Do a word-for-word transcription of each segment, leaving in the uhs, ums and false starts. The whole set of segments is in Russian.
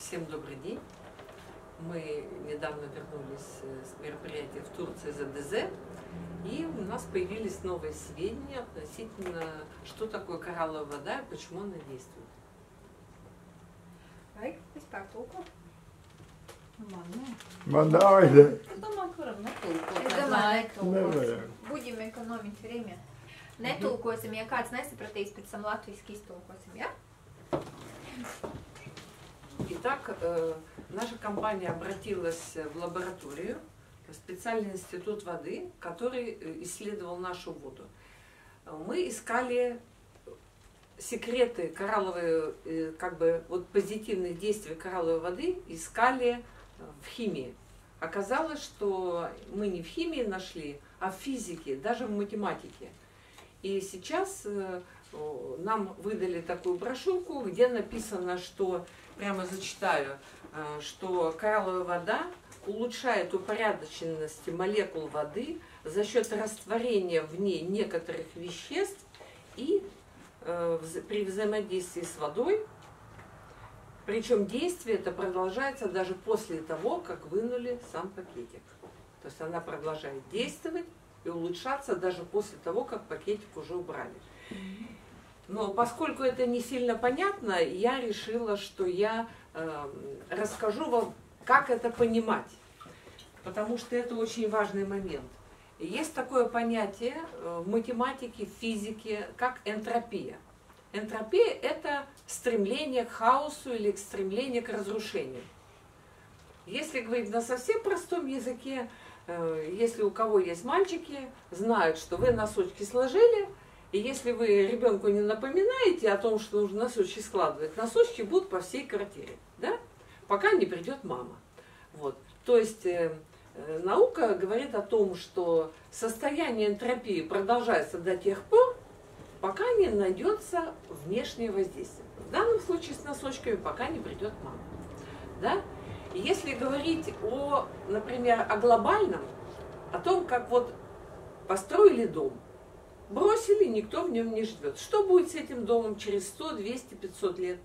Всем добрый день. Мы недавно вернулись с мероприятия в Турции за ДЗ, и у нас появились новые сведения относительно, что такое коралловая вода и почему она действует. Baik, vispār tulko? Man nē. Man nav ideja. Es domāju, ka varam netulkot. Es lai domāju, laiku. Nevajag. Будем экономить время. Netulkosim, ja kāds nesapratīs, pēc tam latviski iztulkosim, ja? Итак, э, наша компания обратилась в лабораторию, в специальный институт воды, который исследовал нашу воду. Мы искали секреты коралловой, э, как бы, вот позитивных действий коралловой воды, искали в химии. Оказалось, что мы не в химии нашли, а в физике, даже в математике. И сейчас э, нам выдали такую брошюрку, где написано, что, прямо зачитаю, э, что коралловая вода улучшает упорядоченность молекул воды за счет растворения в ней некоторых веществ и э, вза при взаимодействии с водой. Причем действие это продолжается даже после того, как вынули сам пакетик. То есть она продолжает действовать и улучшаться даже после того, как пакетик уже убрали. Но поскольку это не сильно понятно, я решила, что я э, расскажу вам, как это понимать. Потому что это очень важный момент. Есть такое понятие в математике, в физике, как энтропия. Энтропия – это стремление к хаосу или стремление к разрушению. Если говорить на совсем простом языке, если у кого есть мальчики, знают, что вы носочки сложили, и если вы ребенку не напоминаете о том, что нужно носочки складывать, носочки будут по всей квартире, да? Пока не придет мама. Вот. То есть э, э, наука говорит о том, что состояние энтропии продолжается до тех пор, пока не найдется внешнее воздействие. В данном случае с носочками пока не придет мама. Да? И если говорить о, например, о глобальном, о том, как вот построили дом, бросили, никто в нем не живет. Что будет с этим домом через сто, двести, пятьсот лет?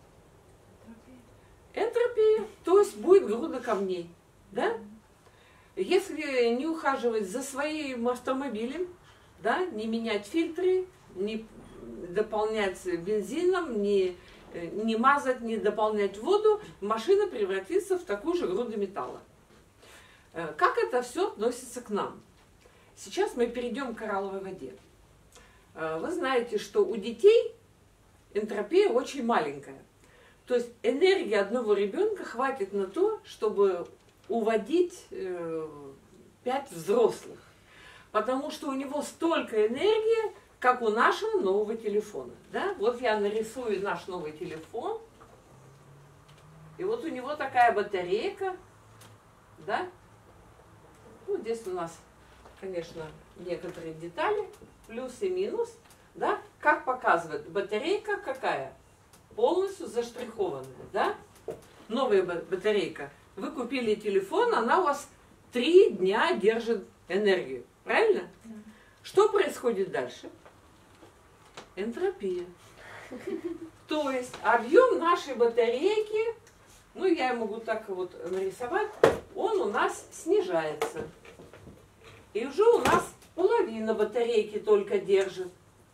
Энтропия, то есть будет груда камней. Да? Если не ухаживать за своим автомобилем, да, не менять фильтры, не дополнять бензином, не, не мазать, не дополнять воду, машина превратится в такую же груду металла. Как это все относится к нам? Сейчас мы перейдем к коралловой воде. Вы знаете, что у детей энтропия очень маленькая. То есть энергии одного ребенка хватит на то, чтобы уводить пять взрослых. Потому что у него столько энергии, как у нашего нового телефона. Да? Вот я нарисую наш новый телефон. И вот у него такая батарейка. Да? Ну, здесь у нас, конечно, некоторые детали, плюс и минус. Да? Как показывает батарейка какая? Полностью заштрихованная. Да? Новая батарейка. Вы купили телефон, она у вас три дня держит энергию. Правильно? Да. Что происходит дальше? Энтропия. То есть объем нашей батарейки, ну я могу так вот нарисовать, он у нас снижается. И уже у нас половина батарейки только держит.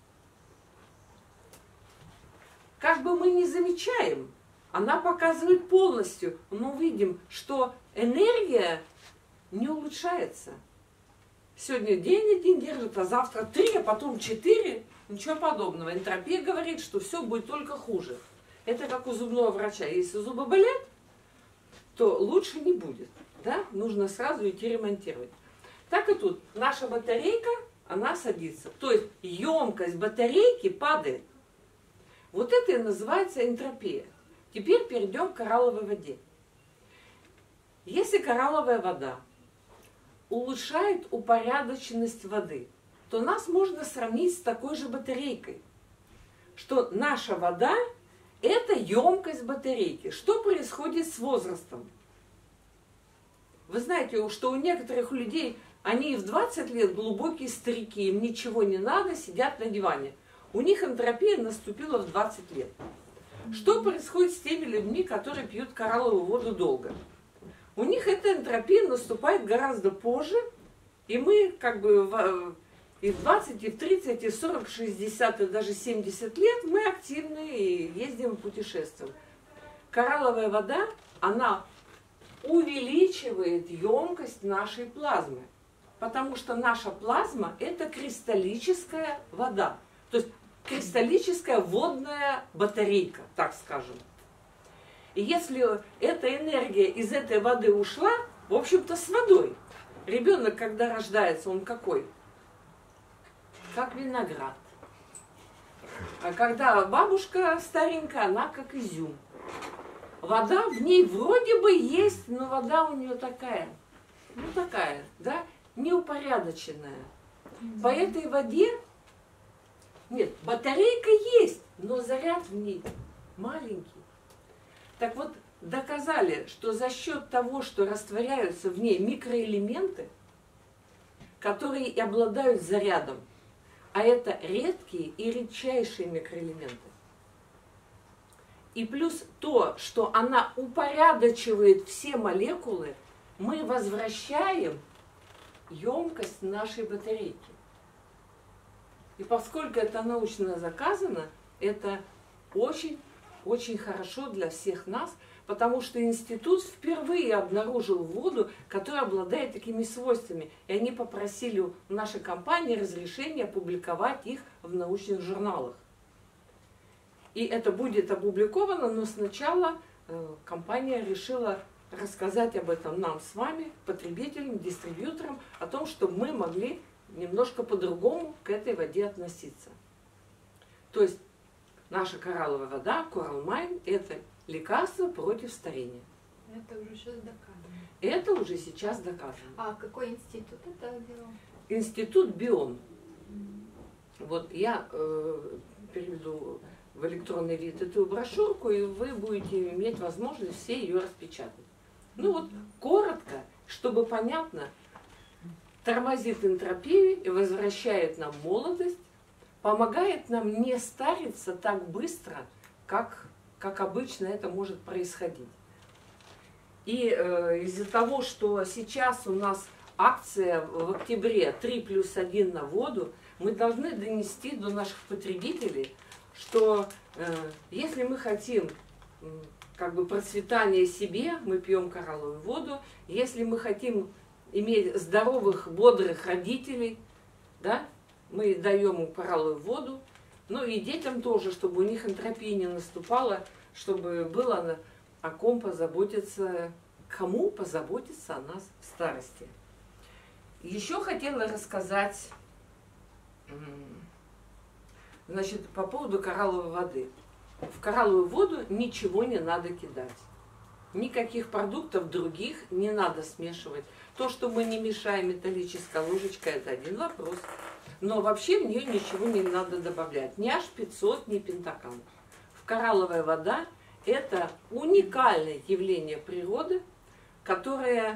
Как бы мы не замечаем, она показывает полностью, мы видим, что энергия не улучшается. Сегодня день один держит, а завтра три, а потом четыре. Ничего подобного. Энтропия говорит, что все будет только хуже. Это как у зубного врача. Если зубы болят, то лучше не будет. Да? Нужно сразу идти ремонтировать. Так и тут. Наша батарейка, она садится. То есть емкость батарейки падает. Вот это и называется энтропия. Теперь перейдем к коралловой воде. Если коралловая вода улучшает упорядоченность воды, то нас можно сравнить с такой же батарейкой. Что наша вода – это емкость батарейки. Что происходит с возрастом? Вы знаете, что у некоторых людей, они в двадцать лет глубокие старики, им ничего не надо, сидят на диване. У них энтропия наступила в двадцать лет. Что происходит с теми людьми, которые пьют коралловую воду долго? У них эта энтропия наступает гораздо позже, и мы как бы в, и в двадцать, и в тридцать, и в сорок, шестьдесят, и даже семьдесят лет мы активны и ездим, путешествуем. Коралловая вода, она увеличивает емкость нашей плазмы, потому что наша плазма – это кристаллическая вода, то есть кристаллическая водная батарейка, так скажем. И если эта энергия из этой воды ушла, в общем-то, с водой. Ребенок, когда рождается, он какой? Как виноград. А когда бабушка старенькая, она как изюм. Вода в ней вроде бы есть, но вода у нее такая, ну такая, да, неупорядоченная. По этой воде, нет, батарейка есть, но заряд в ней маленький. Так вот, доказали, что за счет того, что растворяются в ней микроэлементы, которые и обладают зарядом, а это редкие и редчайшие микроэлементы, и плюс то, что она упорядочивает все молекулы, мы возвращаем емкость нашей батарейки. И поскольку это научно заказано, это очень-очень хорошо для всех нас, потому что институт впервые обнаружил воду, которая обладает такими свойствами. И они попросили у нашей компании разрешения публиковать их в научных журналах. И это будет опубликовано, но сначала э, компания решила рассказать об этом нам с вами, потребителям, дистрибьюторам, о том, чтобы мы могли немножко по-другому к этой воде относиться. То есть наша коралловая вода, Coral Mine, это лекарство против старения. Это уже сейчас доказано. Это уже сейчас доказано. А какой институт это делал? Институт Бион. Вот я э, переведу в электронный вид эту брошюрку, и вы будете иметь возможность все ее распечатать. Ну вот, коротко, чтобы понятно, тормозит энтропию и возвращает нам молодость, помогает нам не стариться так быстро, как, как обычно это может происходить. И э, из-за того, что сейчас у нас акция в октябре три плюс один на воду, мы должны донести до наших потребителей, что э, если мы хотим э, как бы процветания себе, мы пьем коралловую воду. Если мы хотим иметь здоровых, бодрых родителей, да, мы даем им коралловую воду. Ну и детям тоже, чтобы у них энтропия не наступала, чтобы было о ком позаботиться, кому позаботиться о нас в старости. Еще хотела рассказать, значит, по поводу коралловой воды. В коралловую воду ничего не надо кидать. Никаких продуктов других не надо смешивать. То, что мы не мешаем металлической ложечкой, это один вопрос. Но вообще в нее ничего не надо добавлять. Ни аш пятьсот, ни пентакан. В коралловая вода – это уникальное явление природы, которое,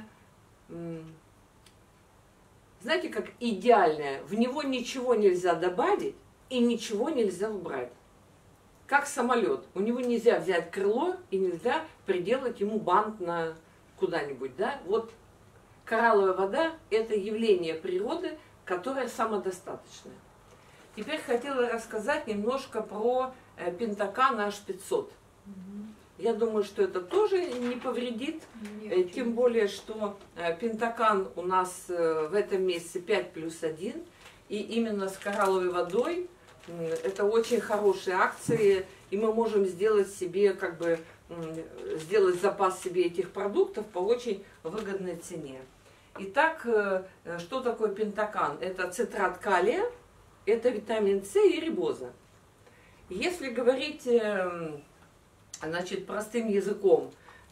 знаете, как идеальное. В него ничего нельзя добавить и ничего нельзя убрать. Как самолет. У него нельзя взять крыло и нельзя приделать ему бант на куда-нибудь. Да? Вот коралловая вода – это явление природы, которое самодостаточное. Теперь хотела рассказать немножко про пентакан аш пятьсот. Я думаю, что это тоже не повредит, Нет, тем более, что пентакан у нас в этом месяце пять плюс один, и именно с коралловой водой это очень хорошие акции, и мы можем сделать себе, как бы, сделать запас себе этих продуктов по очень выгодной цене. Итак, что такое пентакан? Это цитрат калия, это витамин С и рибоза. Если говорить, значит, простым языком,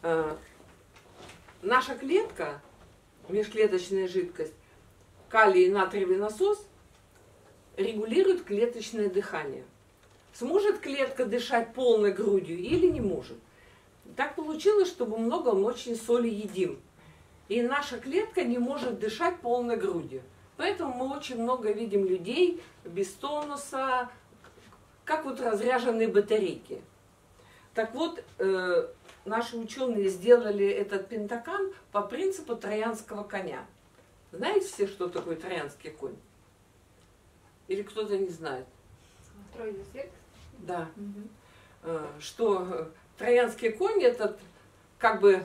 наша клетка, межклеточная жидкость, калий и натриевый насос регулирует клеточное дыхание. Сможет клетка дышать полной грудью или не может? Так получилось, что мы много очень соли едим. И наша клетка не может дышать полной грудью. Поэтому мы очень много видим людей без тонуса, как вот разряженные батарейки. Так вот, э, наши ученые сделали этот пентакан по принципу троянского коня. Знаете все, что такое троянский конь? Или кто-то не знает? Троиус Рекс. Да. Мгм. Э, что троянский конь это как бы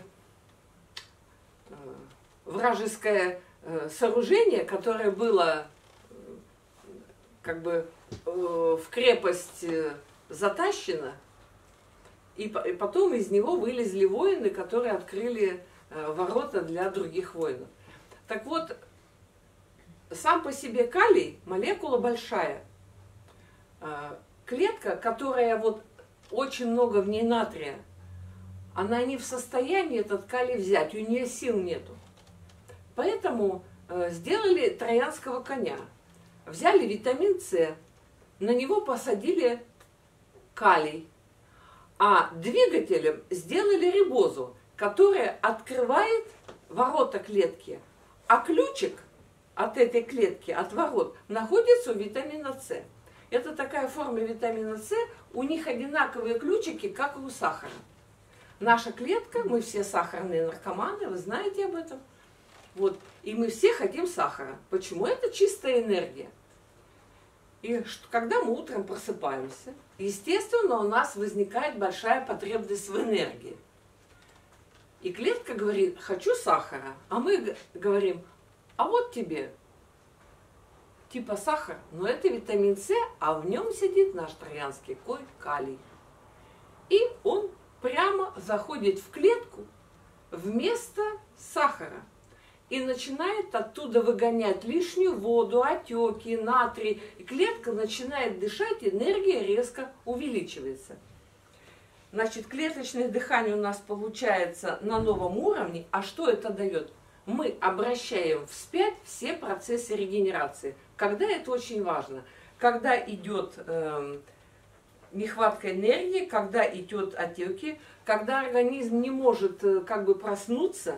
э, вражеское э, сооружение, которое было э, как бы э, в крепость э, затащено, и, по- и потом из него вылезли воины, которые открыли э, ворота для других воинов. Так вот, сам по себе калий молекула большая. Э, клетка, которая вот очень много в ней натрия, она не в состоянии этот калий взять, у нее сил нету. Поэтому э, сделали троянского коня. Взяли витамин С, на него посадили калий, а двигателем сделали рибозу, которая открывает ворота клетки, а ключик от этой клетки, от ворот, находится у витамина С. Это такая форма витамина С, у них одинаковые ключики, как и у сахара. Наша клетка, мы все сахарные наркоманы, вы знаете об этом. Вот. И мы все хотим сахара. Почему? Это чистая энергия. И что, когда мы утром просыпаемся, естественно, у нас возникает большая потребность в энергии. И клетка говорит, хочу сахара. А мы г- говорим, а вот тебе типа сахар, но это витамин С, а в нем сидит наш троянский конь калий. И он прямо заходит в клетку вместо сахара и начинает оттуда выгонять лишнюю воду, отеки, натрий. И клетка начинает дышать, энергия резко увеличивается. Значит, клеточное дыхание у нас получается на новом уровне. А что это дает? Мы обращаем вспять все процессы регенерации. Когда это очень важно? Когда идет э, нехватка энергии, когда идет отеки, когда организм не может э, как бы проснуться.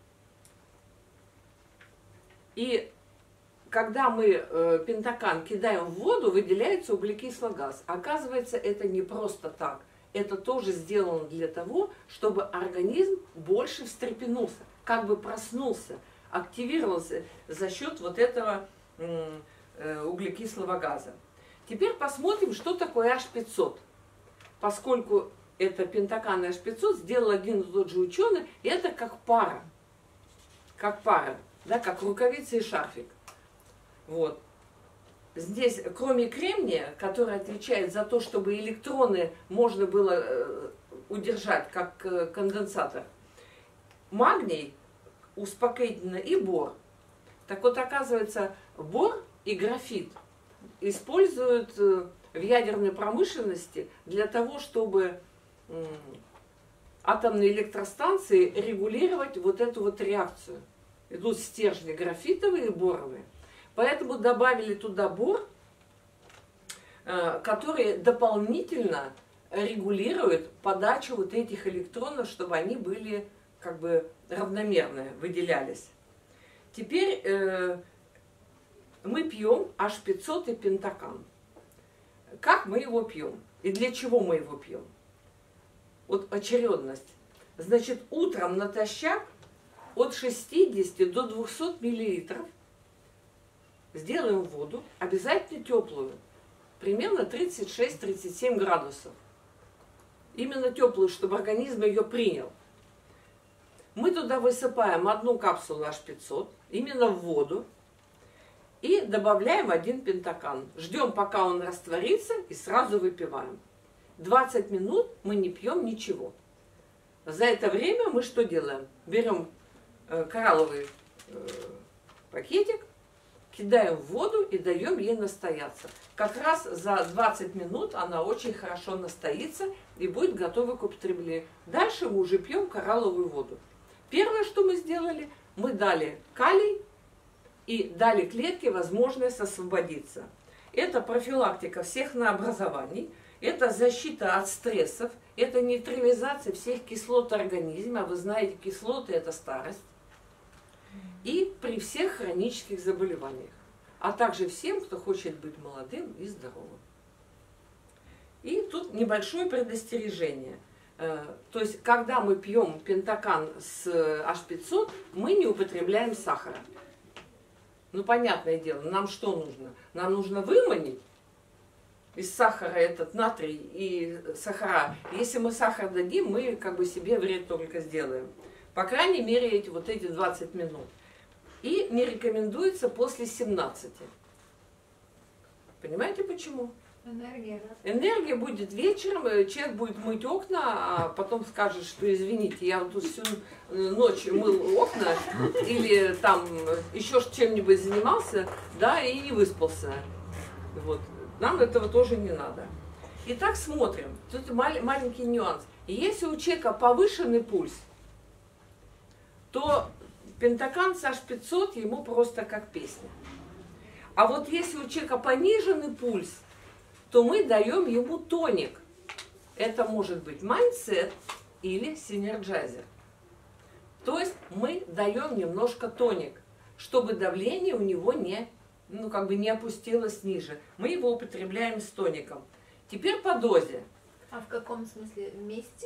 И когда мы э, пентакан кидаем в воду, выделяется углекислый газ. Оказывается, это не просто так. Это тоже сделано для того, чтобы организм больше встрепенулся, как бы проснулся, активировался за счет вот этого э, углекислого газа. Теперь посмотрим, что такое аш пятьсот. Поскольку это пентакан и аш пятьсот сделал один и тот же ученый, это как пара. Как пара, да, как рукавица и шарфик. Вот. Здесь, кроме кремния, который отвечает за то, чтобы электроны можно было э, удержать, как э, конденсатор, магний, успокоительно, и бор. Так вот, оказывается, бор и графит используют э, в ядерной промышленности для того, чтобы э, атомные электростанции регулировать вот эту вот реакцию. Идут стержни графитовые и боровые. Поэтому добавили туда бор, который дополнительно регулирует подачу вот этих электронов, чтобы они были как бы равномерно выделялись. Теперь э, мы пьем аш пятьсот и пентакан. Как мы его пьем? И для чего мы его пьем? Вот очередность. Значит, утром натощак от шестидесяти до двухсот миллилитров сделаем воду, обязательно теплую, примерно тридцать шесть — тридцать семь градусов. Именно теплую, чтобы организм ее принял. Мы туда высыпаем одну капсулу аш пятьсот, именно в воду, и добавляем один пентакан. Ждем, пока он растворится, и сразу выпиваем. двадцать минут мы не пьем ничего. За это время мы что делаем? Берем э, коралловый э, пакетик, кидаем в воду и даем ей настояться. Как раз за двадцать минут она очень хорошо настоится и будет готова к употреблению. Дальше мы уже пьем коралловую воду. Первое, что мы сделали, мы дали калий и дали клетке возможность освободиться. Это профилактика всех новообразований, это защита от стрессов, это нейтрализация всех кислот организма. Вы знаете, кислоты – это старость. И при всех хронических заболеваниях, а также всем, кто хочет быть молодым и здоровым. И тут небольшое предостережение. То есть, когда мы пьем пентакан с эйч пятьсот, мы не употребляем сахара. Ну, понятное дело, нам что нужно? Нам нужно выманить из сахара этот натрий и сахара. Если мы сахар дадим, мы как бы себе вред только сделаем. По крайней мере, эти, вот эти двадцать минут. И не рекомендуется после семнадцати. Понимаете почему? Энергия. Энергия будет вечером, человек будет мыть окна, а потом скажет, что извините, я вот тут всю ночь мыл окна или там еще чем-нибудь занимался, да, и не выспался. Вот. Нам этого тоже не надо. Итак, смотрим. Тут маленький нюанс. Если у человека повышенный пульс, то пентакан с эйч пятьсот ему просто как песня. А вот если у человека пониженный пульс, то мы даем ему тоник. Это может быть майндсет или синерджайзер. То есть мы даем немножко тоник, чтобы давление у него не, ну, как бы не опустилось ниже. Мы его употребляем с тоником. Теперь по дозе. А в каком смысле? Вместе?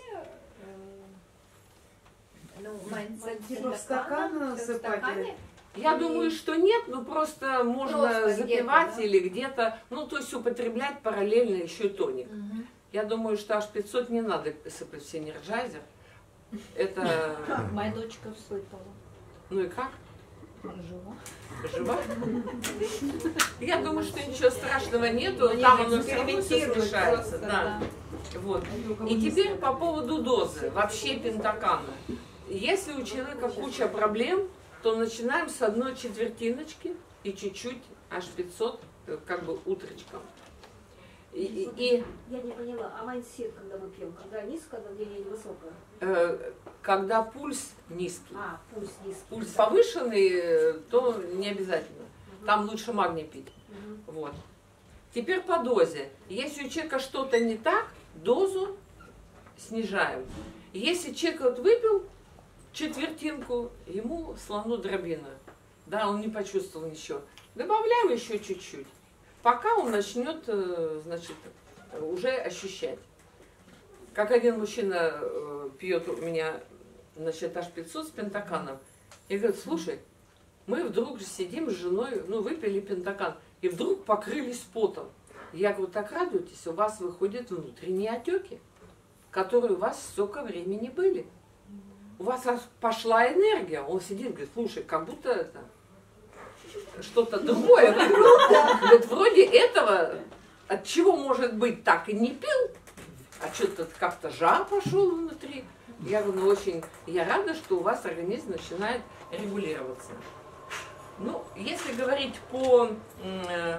Ну, майндсет Типа в стакан насыпать? Я думаю, что нет, но просто можно Просто запивать где-то, да? или где-то, ну, то есть употреблять параллельно еще тоник. Угу. Я думаю, что эйч пятьсот не надо сыпать в синерджайзер. Это... Моя дочка всыпала. Ну и как? Жива. Жива? Я думаю, что ничего страшного нету, Они там же оно все равно все экспериментируют смешается. просто, Да. Вот. И теперь по поводу дозы, вообще пентакана. Если у человека куча проблем, то начинаем с одной четвертиночки и чуть-чуть эйч пятьсот, как бы утречком. И, и, и Я не поняла, а майндсет, когда мы пьем, когда низко, когда давление высокое? э, когда пульс низкий, А, пульс низкий. пульс повышенный, э, то не обязательно. Угу. Там лучше магний пить. Угу. Вот. Теперь по дозе. Если у человека что-то не так, дозу снижаем. Если человек вот выпил четвертинку, ему слону дробина. Да, он не почувствовал ничего. Добавляем еще чуть-чуть, пока он начнет, значит, уже ощущать. Как один мужчина пьет у меня, значит, эйч пятьсот с пентаканом. И говорит, слушай, мы вдруг сидим с женой, ну, выпили пентакан, и вдруг покрылись потом. Я говорю, так радуйтесь, у вас выходят внутренние отеки, которые у вас столько времени были. У вас пошла энергия. Он сидит, говорит, слушай, как будто это что-то другое. Говорит, вроде этого, от чего может быть так и не пил, а что-то как-то жар пошел внутри. Я говорю, ну очень, я рада, что у вас организм начинает регулироваться. Ну, если говорить по э,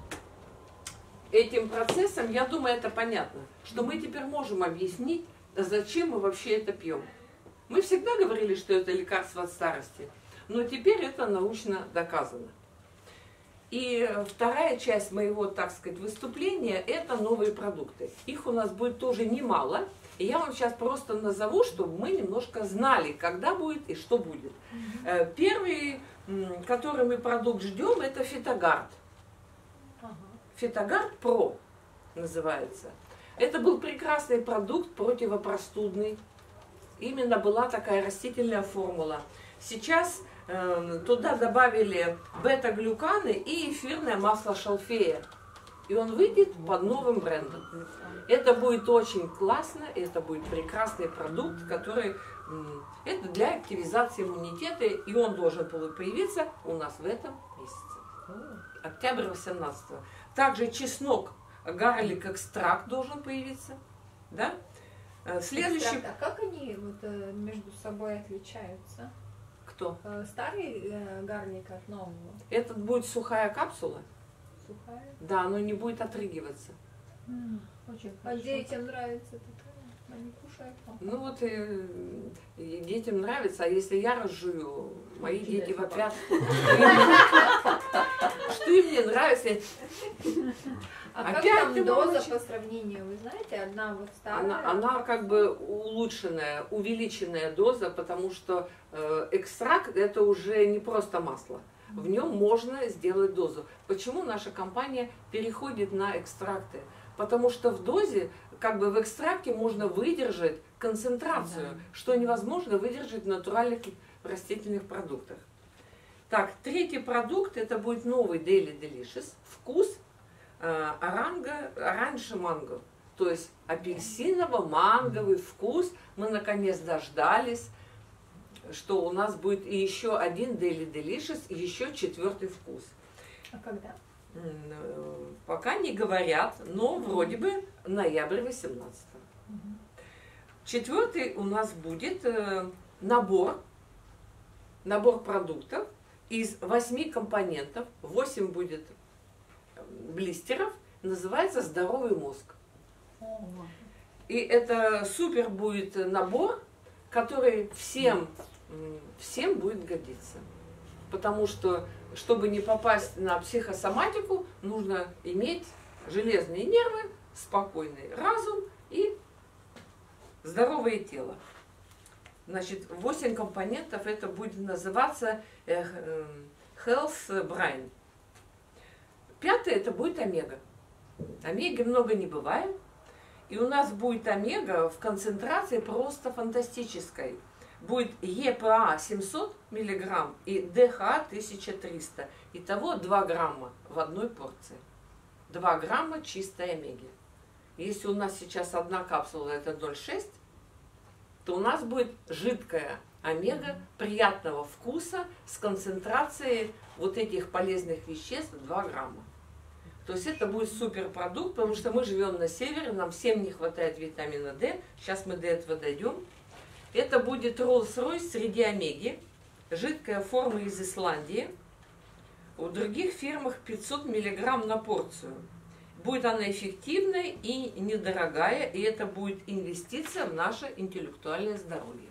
этим процессам, я думаю, это понятно, что мы теперь можем объяснить, зачем мы вообще это пьем. Мы всегда говорили, что это лекарство от старости, но теперь это научно доказано. И вторая часть моего, так сказать, выступления – это новые продукты. Их у нас будет тоже немало. И я вам сейчас просто назову, чтобы мы немножко знали, когда будет и что будет. Mm-hmm. Первый, который мы продукт ждем, это Фитогард. Uh-huh. Фитогард Про называется. Это был прекрасный продукт противопростудный. Именно была такая растительная формула. Сейчас э, туда добавили бета-глюканы и эфирное масло шалфея. И он выйдет под новым брендом. Это будет очень классно, это будет прекрасный продукт, который э, это для активизации иммунитета, и он должен появиться у нас в этом месяце. Октябрь восемнадцатого. Также чеснок, гарлик экстракт должен появиться. Да? Следующий... А как они вот, между собой отличаются? Кто? Старый гарлик от нового? Этот будет сухая капсула. Сухая? Да, но не будет отрыгиваться. Mm, очень а детям нравится такая? Они кушают. Ну вот и, и детям нравится, а если я разжую, мои дети вопят. Что им не нравится? А как там доза по сравнению, вы знаете, одна вот старая? Она, она как бы улучшенная, увеличенная доза, потому что э, экстракт это уже не просто масло. В нем можно сделать дозу. Почему наша компания переходит на экстракты? Потому что в дозе как бы в экстракте можно выдержать концентрацию, Да. что невозможно выдержать в натуральных растительных продуктах. Так, третий продукт, это будет новый Daily Delicious. Вкус э, оранга, оранжевый манго. То есть апельсиново-манговый вкус. Мы наконец дождались, что у нас будет и еще один Daily Delicious, и еще четвертый вкус. А когда? М, э, Пока не говорят, но вроде бы ноябрь восемнадцатого. Четвертый у нас будет э, набор, набор продуктов из восьми компонентов. Восемь будет блистеров. Называется «Здоровый мозг». И это супер будет набор, который всем, м, всем будет годиться. Потому что, чтобы не попасть на психосоматику, нужно иметь железные нервы, спокойный разум и здоровое тело. Значит, восемь компонентов, это будет называться э, э, Health Brain. Пятое, это будет омега. Омеги много не бывает. И у нас будет омега в концентрации просто фантастической. Будет Е Пэ А семьсот миллиграмм и Дэ Ха А тысяча триста. Итого два грамма в одной порции. два грамма чистой омеги. Если у нас сейчас одна капсула это ноль целых шесть десятых, то у нас будет жидкая омега приятного вкуса с концентрацией вот этих полезных веществ два грамма. То есть это будет суперпродукт, потому что мы живем на севере, нам всем не хватает витамина Д. Сейчас мы до этого дойдем. Это будет Rolls-Royce среди омеги, жидкая форма из Исландии. В других фирмах пятьсот миллиграмм на порцию. Будет она эффективная и недорогая, и это будет инвестиция в наше интеллектуальное здоровье.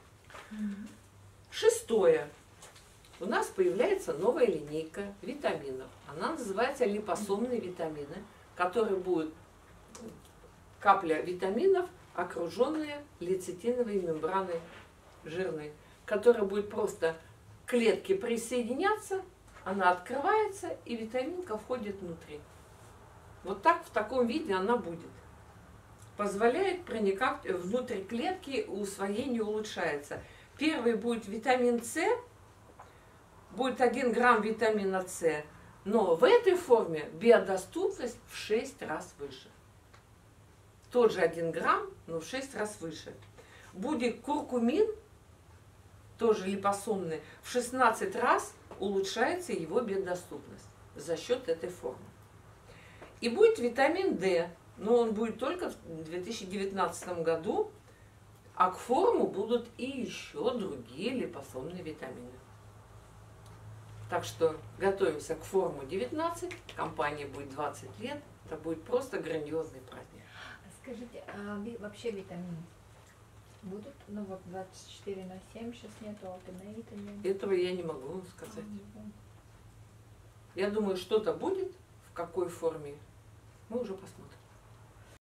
Шестое. У нас появляется новая линейка витаминов. Она называется липосомные витамины, которые будут капля витаминов, окруженные лецитиновой мембраной жирной, которая будет просто к клетке присоединяться, она открывается, и витаминка входит внутрь. Вот так, в таком виде она будет. Позволяет проникать внутрь клетки, усвоение улучшается. Первый будет витамин С, будет один грамм витамина С, но в этой форме биодоступность в шесть раз выше. Тот же один грамм, но в шесть раз выше. Будет куркумин, тоже липосомный, в шестнадцать раз улучшается его биодоступность за счет этой формы. И будет витамин D, но он будет только в две тысячи девятнадцатом году, а к форму будут и еще другие липосомные витамины. Так что готовимся к форму девятнадцать, компания будет двадцать лет, это будет просто грандиозный праздник. Скажите, а ви- вообще витамины будут? Ну вот двадцать четыре на семь сейчас нету, алтынные витамины. Этого я не могу вам сказать. Я думаю, что-то будет, в какой форме, мы уже посмотрим.